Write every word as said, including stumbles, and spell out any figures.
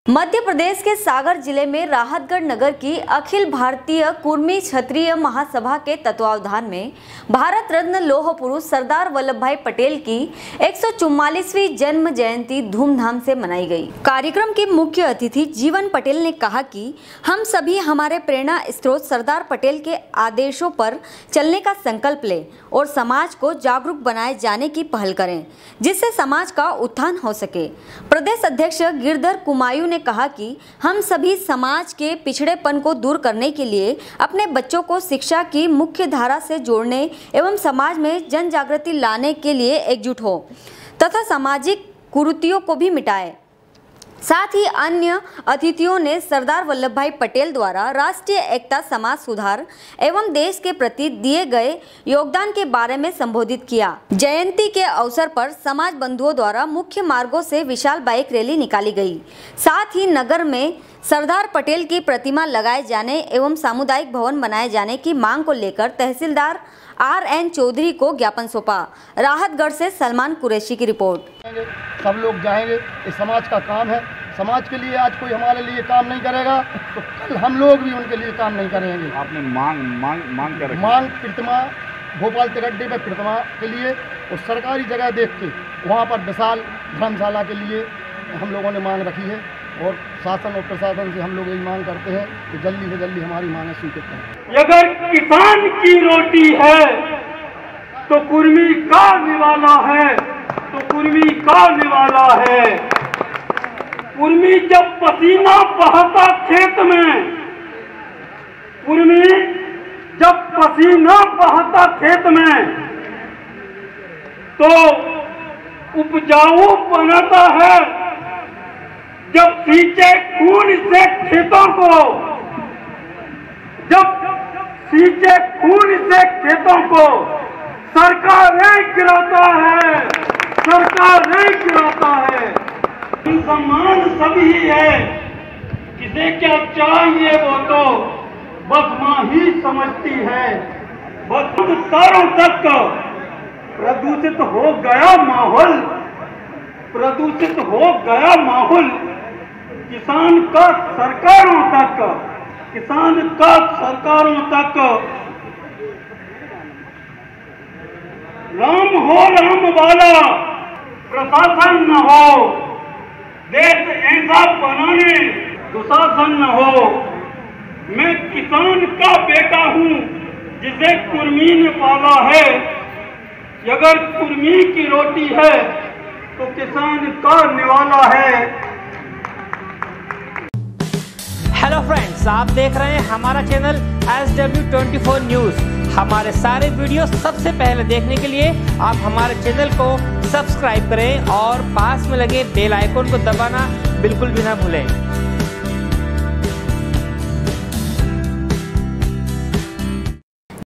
मध्य प्रदेश के सागर जिले में राहतगढ़ नगर की अखिल भारतीय कुर्मी क्षत्रिय महासभा के तत्वावधान में भारत रत्न लौह पुरुष सरदार वल्लभ भाई पटेल की एक सौ चौवालीसवीं जन्म जयंती धूमधाम से मनाई गई। कार्यक्रम के मुख्य अतिथि जीवन पटेल ने कहा कि हम सभी हमारे प्रेरणा स्रोत सरदार पटेल के आदेशों पर चलने का संकल्प लें और समाज को जागरूक बनाए जाने की पहल करें, जिससे समाज का उत्थान हो सके। प्रदेश अध्यक्ष गिरधर कुमायूं ने कहा कि हम सभी समाज के पिछड़ेपन को दूर करने के लिए अपने बच्चों को शिक्षा की मुख्य धारा से जोड़ने एवं समाज में जन जागृति लाने के लिए एकजुट हो तथा सामाजिक कुरीतियों को भी मिटाए। साथ ही अन्य अतिथियों ने सरदार वल्लभ भाई पटेल द्वारा राष्ट्रीय एकता, समाज सुधार एवं देश के प्रति दिए गए योगदान के बारे में संबोधित किया। जयंती के अवसर पर समाज बंधुओं द्वारा मुख्य मार्गों से विशाल बाइक रैली निकाली गई। साथ ही नगर में सरदार पटेल की प्रतिमा लगाए जाने एवं सामुदायिक भवन बनाए जाने की मांग को लेकर तहसीलदार आर एन चौधरी को ज्ञापन सौंपा। राहतगढ़ से सलमान कुरैशी की रिपोर्ट। सब लोग जाएंगे, इस समाज का काम है। समाज के लिए आज कोई हमारे लिए काम नहीं करेगा तो कल हम लोग भी उनके लिए काम नहीं करेंगे। आपने मांग मांग मांग कर मांग प्रतिमा भोपाल तिगड्डे में प्रतिमा के लिए और सरकारी जगह देख के वहाँ पर विशाल धर्मशाला के लिए हम लोगों ने मांग रखी है और शासन और प्रशासन से हम लोग यही मांग करते हैं कि जल्दी से जल्दी हमारी मांगें स्वीकृत करें। अगर किसान की रोटी है तो कुर्मी का निवाला है, तो कुर्मी का निवाला है। कुर्मी जब पसीना बहाता खेत में, कुर्मी जब पसीना बहाता खेत में तो उपजाऊ बनाता है। जब सींचे खून से खेतों को, जब सींचे खून से खेतों को सरकारें गिराता है, सरकारें गिराता है। सम्मान सभी है, किसे क्या चाहिए वो तो बस माँ ही समझती है। बस सारों तक प्रदूषित हो गया माहौल, प्रदूषित हो गया माहौल। किसान का सरकारों तक, किसान का सरकारों तक राम हो राम वाला प्रशासन न हो, देश ऐसा बनाने दुशासन न हो। मैं किसान का बेटा हूँ जिसे कुर्मी ने पाला है। अगर कुर्मी की रोटी है तो किसान का निवाला है। हेलो फ्रेंड्स, आप देख रहे हैं हमारा channel S W twenty four news. हमारे सारे वीडियो सबसे पहले देखने के लिए आप हमारे चैनल को सब्सक्राइब करें और पास में लगे बेल आइकन को दबाना बिल्कुल भी ना भूलें।